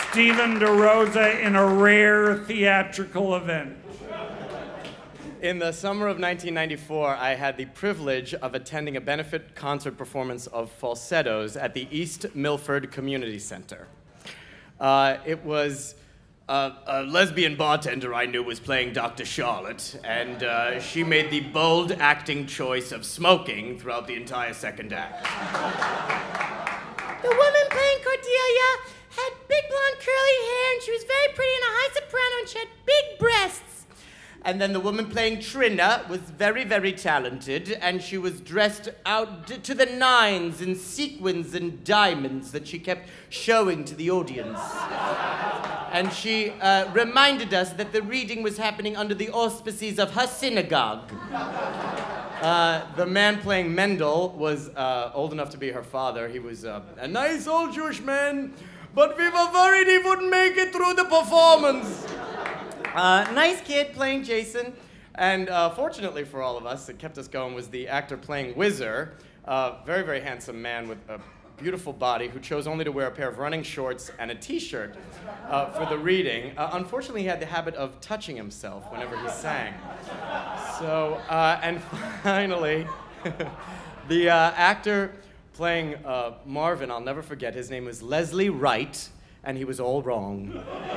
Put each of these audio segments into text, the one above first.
Stephen DeRosa in a rare theatrical event. In the summer of 1994, I had the privilege of attending a benefit concert performance of Falsettos at the East Milford Community Center. It was a lesbian bartender I knew was playing Dr. Charlotte, and she made the bold acting choice of smoking throughout the entire second act. The woman playing Cordelia had big blonde curly hair, and she was very pretty and a high soprano, and she had big breasts. And then the woman playing Trina was very, very talented, and she was dressed out to the nines in sequins and diamonds that she kept showing to the audience. And she reminded us that the reading was happening under the auspices of her synagogue. The man playing Mendel was old enough to be her father. He was a nice old Jewish man, but we were worried he wouldn't make it through the performance. Nice kid playing Jason, and fortunately for all of us, it kept us going, was the actor playing Whizzer, a very, very handsome man with a beautiful body who chose only to wear a pair of running shorts and a t-shirt for the reading. Unfortunately, he had the habit of touching himself whenever he sang. So, and finally, the actor playing Marvin, I'll never forget, his name was Leslie Wright, and he was all wrong.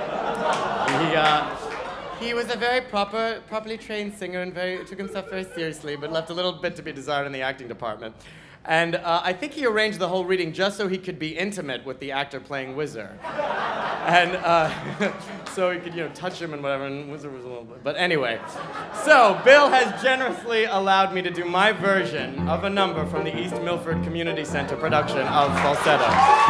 He was a very properly trained singer and took himself very seriously, but left a little bit to be desired in the acting department. And I think he arranged the whole reading just so he could be intimate with the actor playing Whizzer. And so he could, touch him and whatever, and Whizzer was a little bit. But anyway, so Bill has generously allowed me to do my version of a number from the East Milford Community Center production of Falsettos.